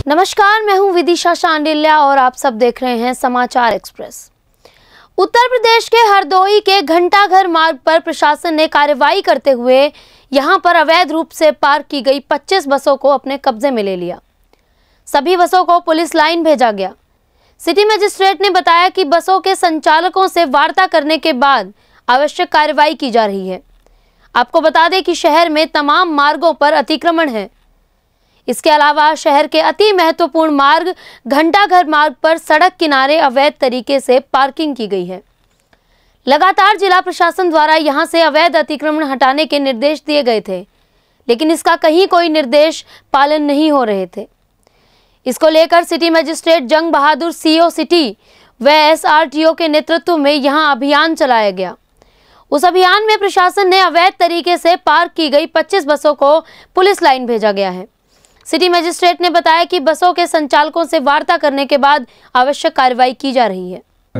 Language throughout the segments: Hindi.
नमस्कार, मैं हूं विदिशा शांडिल्या और आप सब देख रहे हैं समाचार एक्सप्रेस। उत्तर प्रदेश के हरदोई के घंटाघर मार्ग पर प्रशासन ने कार्रवाई करते हुए यहां पर अवैध रूप से पार्क की गई 25 बसों को अपने कब्जे में ले लिया। सभी बसों को पुलिस लाइन भेजा गया। सिटी मजिस्ट्रेट ने बताया कि बसों के संचालकों से वार्ता करने के बाद आवश्यक कार्रवाई की जा रही है। आपको बता दें कि शहर में तमाम मार्गों पर अतिक्रमण है। इसके अलावा शहर के अति महत्वपूर्ण मार्ग घंटाघर मार्ग पर सड़क किनारे अवैध तरीके से पार्किंग की गई है। लगातार जिला प्रशासन द्वारा यहां से अवैध अतिक्रमण हटाने के निर्देश दिए गए थे, लेकिन इसका कहीं कोई निर्देश पालन नहीं हो रहे थे। इसको लेकर सिटी मजिस्ट्रेट जंग बहादुर सीओ सिटी व एसआरटीओ के नेतृत्व में यहां अभियान चलाया गया। उस अभियान में प्रशासन ने अवैध तरीके से पार्क की गई 25 बसों को पुलिस लाइन भेजा गया है। सिटी मजिस्ट्रेट ने बताया कि बसों के संचालकों से वार्ता करने के बाद आवश्यक कार्रवाई की जा रही है।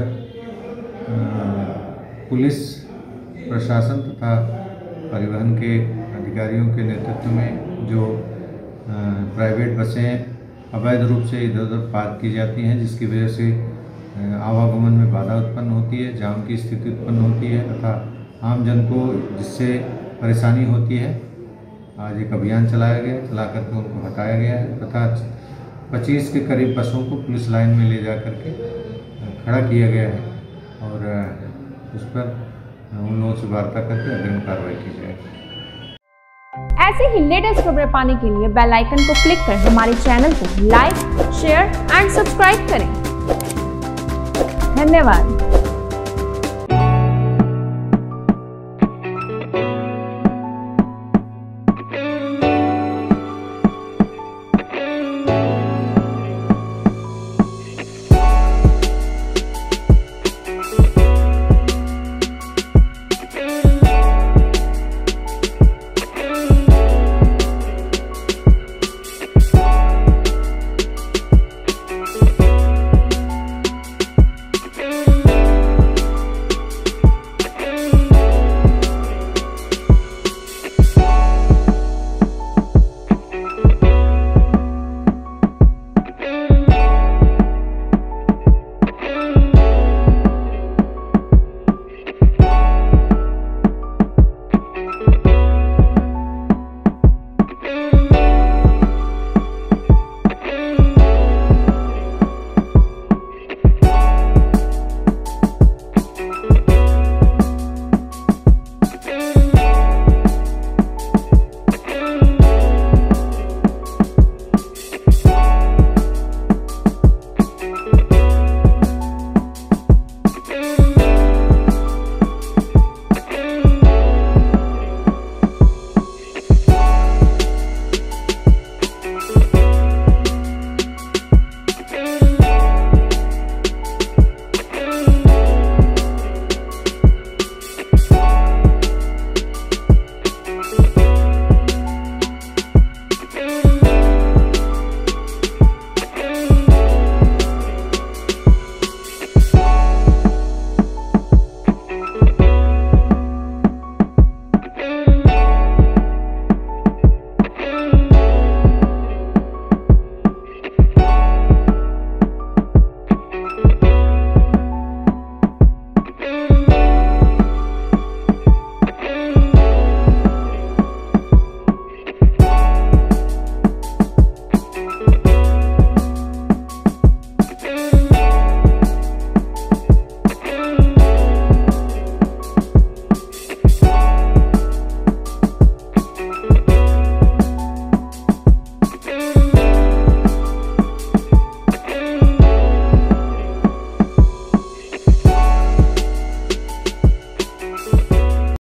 पुलिस प्रशासन तथा परिवहन के अधिकारियों के नेतृत्व में जो प्राइवेट बसें अवैध रूप से इधर उधर पार्क की जाती हैं, जिसकी वजह से आवागमन में बाधा उत्पन्न होती है, जाम की स्थिति उत्पन्न होती है तथा आम जन को जिससे परेशानी होती है। आज एक अभियान चलाया गया, चला करके उनको हटाया गया है तथा 25 के करीब बसों को पुलिस लाइन में ले जा करके खड़ा किया गया है और उस पर उन लोगों से वार्ता करके अग्रिम कार्रवाई की जाएगी। ऐसे ही लेटेस्ट खबरें पाने के लिए बेल आइकन को क्लिक कर हमारे चैनल को लाइक, शेयर एंड सब्सक्राइब करें। धन्यवाद।